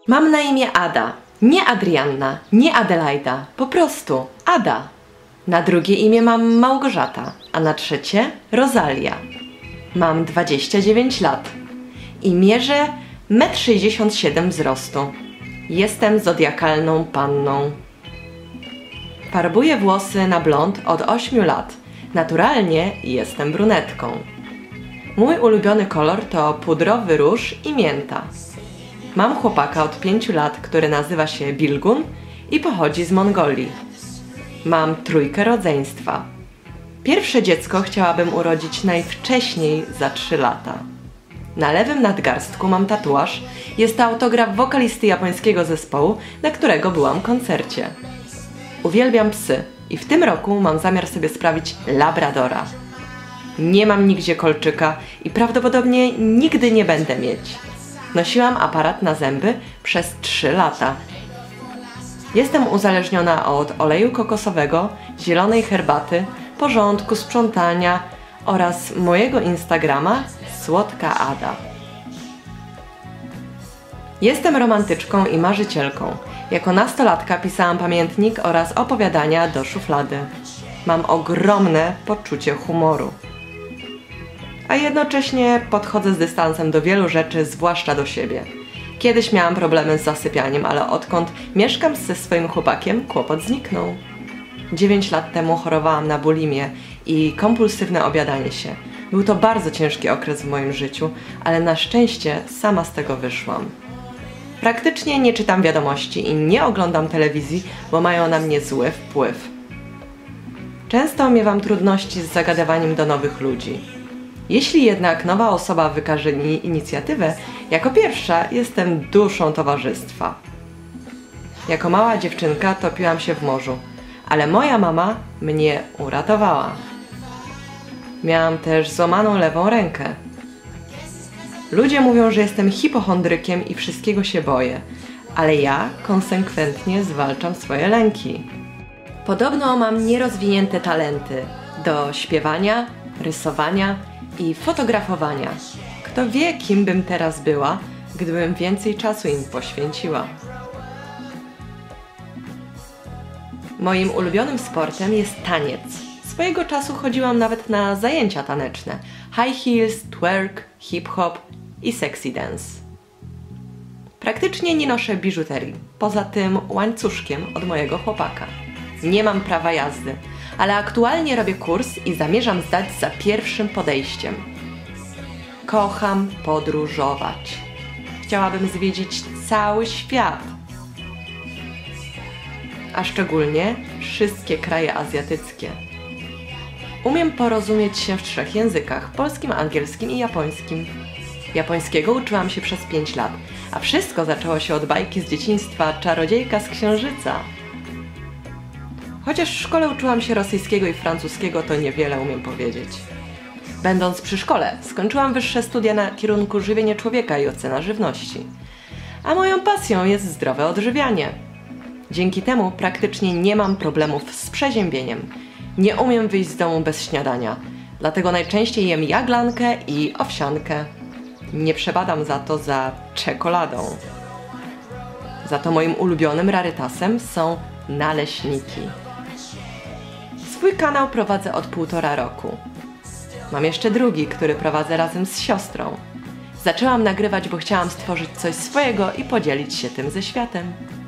Mam na imię Ada. Nie Adrianna, nie Adelaida. Po prostu Ada. Na drugie imię mam Małgorzata, a na trzecie Rosalia. Mam 29 lat i mierzę 1,67 m wzrostu. Jestem zodiakalną panną. Farbuję włosy na blond od 8 lat. Naturalnie jestem brunetką. Mój ulubiony kolor to pudrowy róż i mięta. Mam chłopaka od 5 lat, który nazywa się Bilgun i pochodzi z Mongolii. Mam 3 rodzeństwa. Pierwsze dziecko chciałabym urodzić najwcześniej za 3 lata. Na lewym nadgarstku mam tatuaż. Jest to autograf wokalisty japońskiego zespołu, na którego byłam koncercie. Uwielbiam psy i w tym roku mam zamiar sobie sprawić labradora. Nie mam nigdzie kolczyka i prawdopodobnie nigdy nie będę mieć. Nosiłam aparat na zęby przez 3 lata. Jestem uzależniona od oleju kokosowego, zielonej herbaty, porządku, sprzątania oraz mojego Instagrama Słodka Ada. Jestem romantyczką i marzycielką. Jako nastolatka pisałam pamiętnik oraz opowiadania do szuflady. Mam ogromne poczucie humoru. A jednocześnie podchodzę z dystansem do wielu rzeczy, zwłaszcza do siebie. Kiedyś miałam problemy z zasypianiem, ale odkąd mieszkam ze swoim chłopakiem, kłopot zniknął. 9 lat temu chorowałam na bulimię i kompulsywne obiadanie się. Był to bardzo ciężki okres w moim życiu, ale na szczęście sama z tego wyszłam. Praktycznie nie czytam wiadomości i nie oglądam telewizji, bo mają na mnie zły wpływ. Często miewam trudności z zagadywaniem do nowych ludzi. Jeśli jednak nowa osoba wykaże mi inicjatywę, jako pierwsza jestem duszą towarzystwa. Jako mała dziewczynka topiłam się w morzu, ale moja mama mnie uratowała. Miałam też złamaną lewą rękę. Ludzie mówią, że jestem hipochondrykiem i wszystkiego się boję, ale ja konsekwentnie zwalczam swoje lęki. Podobno mam nierozwinięte talenty do śpiewania, rysowania i fotografowania. Kto wie, kim bym teraz była, gdybym więcej czasu im poświęciła. Moim ulubionym sportem jest taniec. Swojego czasu chodziłam nawet na zajęcia taneczne. High heels, twerk, hip-hop i sexy dance. Praktycznie nie noszę biżuterii, poza tym łańcuszkiem od mojego chłopaka. Nie mam prawa jazdy, ale aktualnie robię kurs i zamierzam zdać za pierwszym podejściem. Kocham podróżować. Chciałabym zwiedzić cały świat. A szczególnie wszystkie kraje azjatyckie. Umiem porozumieć się w 3 językach: polskim, angielskim i japońskim. Japońskiego uczyłam się przez 5 lat, a wszystko zaczęło się od bajki z dzieciństwa Czarodziejka z Księżyca. Chociaż w szkole uczyłam się rosyjskiego i francuskiego, to niewiele umiem powiedzieć. Będąc przy szkole, skończyłam wyższe studia na kierunku żywienie człowieka i ocena żywności. A moją pasją jest zdrowe odżywianie. Dzięki temu praktycznie nie mam problemów z przeziębieniem. Nie umiem wyjść z domu bez śniadania, dlatego najczęściej jem jaglankę i owsiankę. Nie przebadam za to za czekoladą. Za to moim ulubionym rarytasem są naleśniki. Swój kanał prowadzę od 1,5 roku. Mam jeszcze drugi, który prowadzę razem z siostrą. Zaczęłam nagrywać, bo chciałam stworzyć coś swojego i podzielić się tym ze światem.